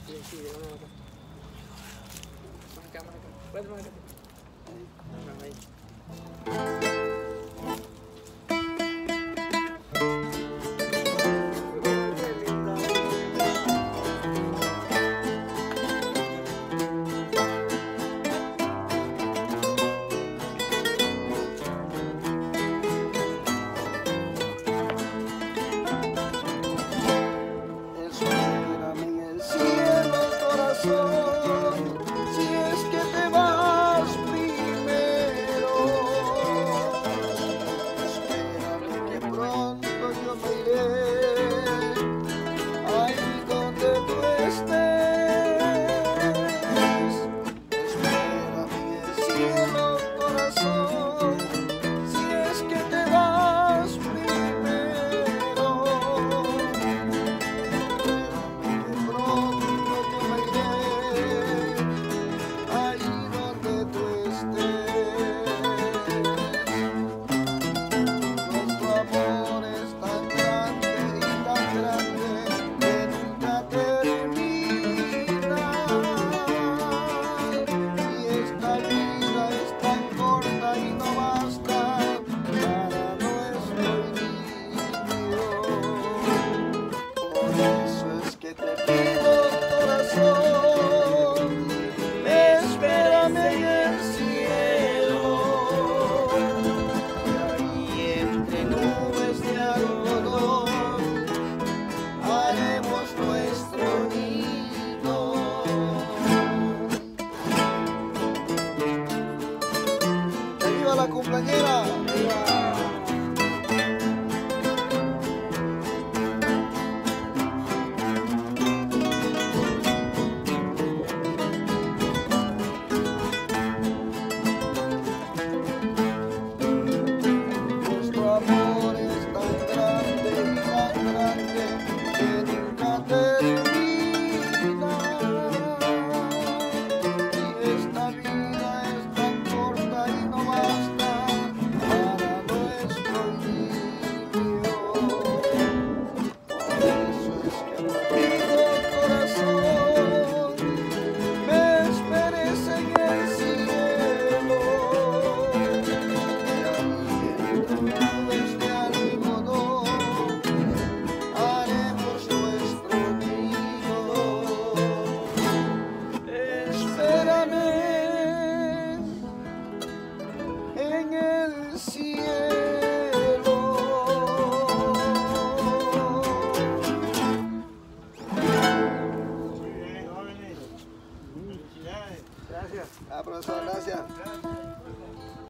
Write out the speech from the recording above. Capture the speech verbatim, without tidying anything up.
Sí, sí, de una acá. Más acá, más acá. Puedes más acá. Ahí. Espérame en el cielo, corazón, si es que te vas primero. Espérame que pronto yo me iré, ahí donde tú estés. Espérame en el cielo, corazón, si es que te vas primero. Que te pido, corazón, espérame en el cielo, y ahí entre nubes de algodón haremos nuestro nido. ¡Viva la cumpleañera! ¡Viva! En el cielo. Muy bien, jóvenes. Felicidades. Gracias. Ah, profesor, gracias.